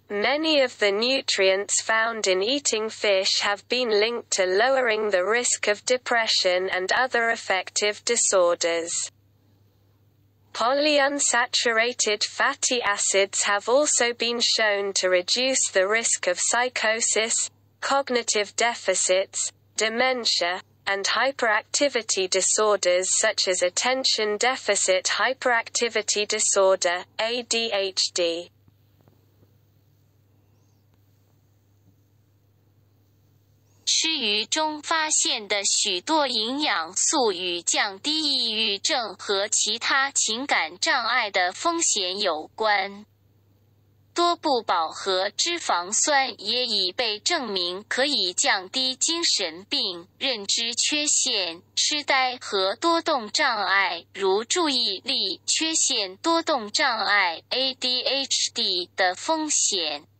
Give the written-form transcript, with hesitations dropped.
Many of the nutrients found in eating fish have been linked to lowering the risk of depression and other affective disorders. Polyunsaturated fatty acids have also been shown to reduce the risk of psychosis, cognitive deficits, dementia, and hyperactivity disorders such as attention deficit hyperactivity disorder, ADHD. 吃鱼中发现的许多营养素与降低抑郁症和其他情感障碍的风险有关。多不饱和脂肪酸也已被证明可以降低精神病、认知缺陷、痴呆和多动障碍，如注意力缺陷多动障碍 （ADHD） 的风险。